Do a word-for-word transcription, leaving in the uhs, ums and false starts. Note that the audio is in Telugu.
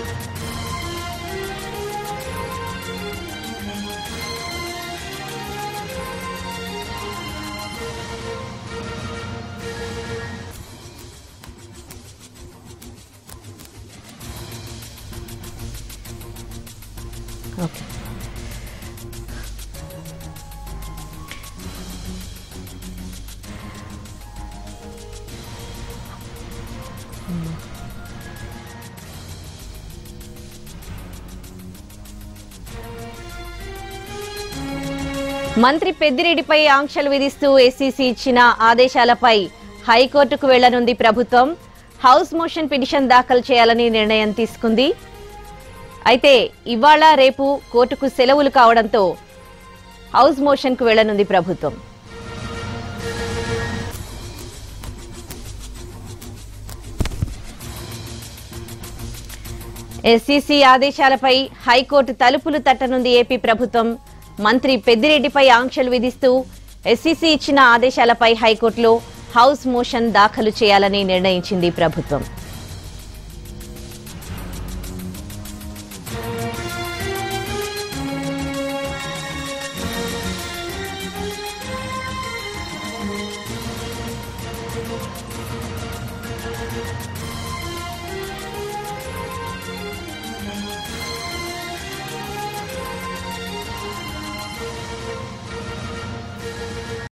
ఓకే. మంత్రి పెద్దిరెడ్డిపై ఆంక్షలు విధిస్తూ ఎస్సీసీ ఇచ్చిన ఆదేశాలపై హైకోర్టుకు వెళ్లనుంది ప్రభుత్వం. హౌస్ మోషన్ పిటిషన్ దాఖలు చేయాలని నిర్ణయం తీసుకుంది. అయితే ఇవాళ రేపు కోర్టుకు సెలవులు కావడంతో హౌస్ మోషన్ కు వెళ్లనుంది ప్రభుత్వం. ఎస్సీసీ ఆదేశాలపై హైకోర్టు తలుపులు తట్టనుంది ఏపీ ప్రభుత్వం. మంత్రి పెద్దిరెడ్డిపై ఆంక్షలు విధిస్తూ ఎస్సీసీ ఇచ్చిన ఆదేశాలపై హైకోర్టులో హౌస్ మోషన్ దాఖలు చేయాలని నిర్ణయించింది ప్రభుత్వం.